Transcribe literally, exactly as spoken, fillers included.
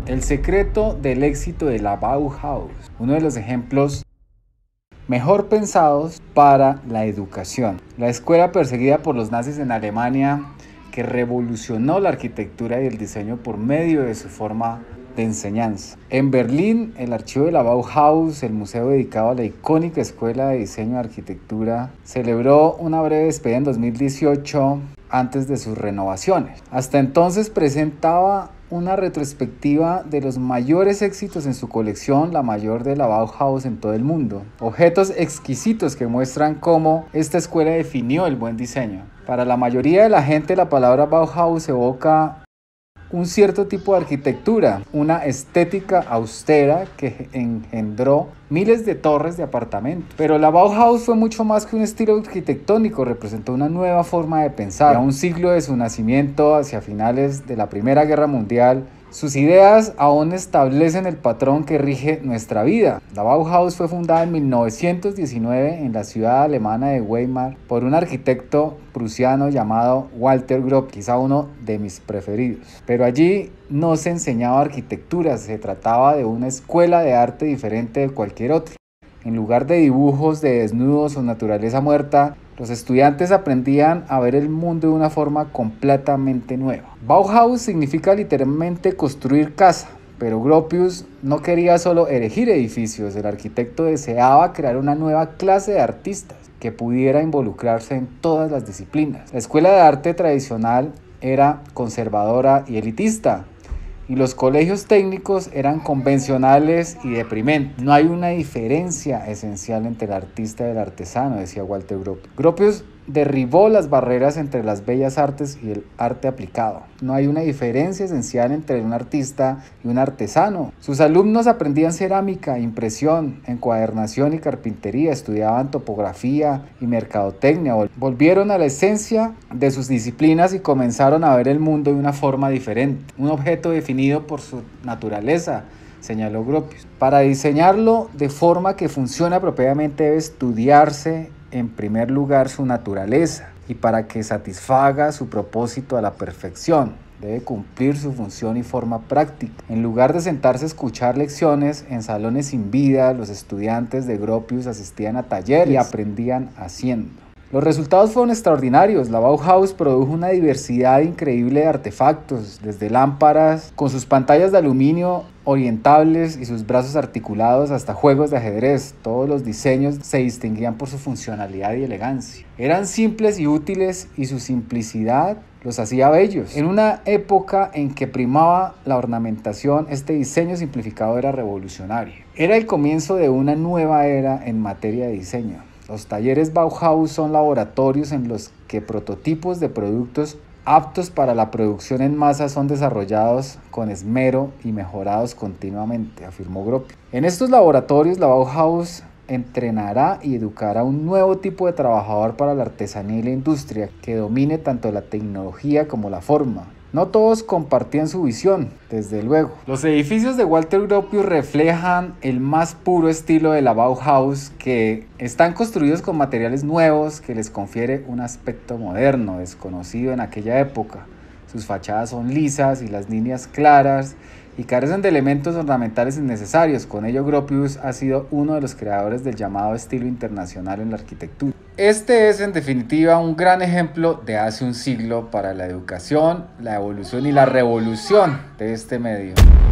El secreto del éxito de la Bauhaus, uno de los ejemplos mejor pensados para la educación. La escuela perseguida por los nazis en Alemania, que revolucionó la arquitectura y el diseño por medio de su forma de enseñanza. En Berlín, el archivo de la Bauhaus, el museo dedicado a la icónica escuela de diseño y arquitectura, celebró una breve despedida en dos mil dieciocho antes de sus renovaciones. Hasta entonces presentaba una retrospectiva de los mayores éxitos en su colección, la mayor de la Bauhaus en todo el mundo. Objetos exquisitos que muestran cómo esta escuela definió el buen diseño. Para la mayoría de la gente, la palabra Bauhaus evoca un cierto tipo de arquitectura, una estética austera que engendró miles de torres de apartamentos. Pero la Bauhaus fue mucho más que un estilo arquitectónico, representó una nueva forma de pensar. A un siglo de su nacimiento, hacia finales de la Primera Guerra Mundial, sus ideas aún establecen el patrón que rige nuestra vida. La Bauhaus fue fundada en mil novecientos diecinueve en la ciudad alemana de Weimar por un arquitecto prusiano llamado Walter Gropius, quizá uno de mis preferidos. Pero allí no se enseñaba arquitectura, se trataba de una escuela de arte diferente de cualquier otra. En lugar de dibujos de desnudos o naturaleza muerta, los estudiantes aprendían a ver el mundo de una forma completamente nueva. Bauhaus significa literalmente construir casa, pero Gropius no quería solo erigir edificios, el arquitecto deseaba crear una nueva clase de artistas que pudiera involucrarse en todas las disciplinas. La escuela de arte tradicional era conservadora y elitista, y los colegios técnicos eran convencionales y deprimentes. No hay una diferencia esencial entre el artista y el artesano, decía Walter Gropius. Gropius derribó las barreras entre las bellas artes y el arte aplicado. No hay una diferencia esencial entre un artista y un artesano. Sus alumnos aprendían cerámica, impresión, encuadernación y carpintería, estudiaban topografía y mercadotecnia, volvieron a la esencia de sus disciplinas y comenzaron a ver el mundo de una forma diferente, un objeto definido por su naturaleza, señaló Gropius. Para diseñarlo de forma que funcione apropiadamente debe estudiarse en primer lugar su naturaleza, y para que satisfaga su propósito a la perfección debe cumplir su función y forma práctica. En lugar de sentarse a escuchar lecciones en salones sin vida, los estudiantes de Gropius asistían a talleres y aprendían haciendo. Los resultados fueron extraordinarios. La Bauhaus produjo una diversidad increíble de artefactos, desde lámparas con sus pantallas de aluminio orientables y sus brazos articulados hasta juegos de ajedrez. Todos los diseños se distinguían por su funcionalidad y elegancia. Eran simples y útiles, y su simplicidad los hacía bellos. En una época en que primaba la ornamentación, este diseño simplificado era revolucionario. Era el comienzo de una nueva era en materia de diseño. Los talleres Bauhaus son laboratorios en los que prototipos de productos aptos para la producción en masa son desarrollados con esmero y mejorados continuamente, afirmó Gropius. En estos laboratorios, la Bauhaus entrenará y educará un nuevo tipo de trabajador para la artesanía y la industria que domine tanto la tecnología como la forma. No todos compartían su visión, desde luego. Los edificios de Walter Gropius reflejan el más puro estilo de la Bauhaus, que están construidos con materiales nuevos que les confiere un aspecto moderno, desconocido en aquella época. Sus fachadas son lisas y las líneas claras y carecen de elementos ornamentales innecesarios. Con ello, Gropius ha sido uno de los creadores del llamado estilo internacional en la arquitectura. Este es, en definitiva, un gran ejemplo de hace un siglo para la educación, la evolución y la revolución de este medio.